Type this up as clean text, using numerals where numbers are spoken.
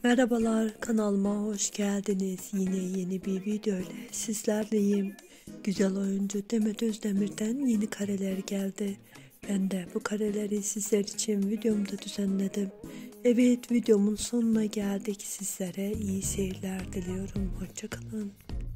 Merhabalar, kanalıma hoş geldiniz. Yine yeni bir video ile sizlerleyim. Güzel oyuncu Demet Özdemir'den yeni kareler geldi. Ben de bu kareleri sizler için videomda düzenledim. Evet, videomun sonuna geldik. Sizlere iyi seyirler diliyorum. Hoşça kalın.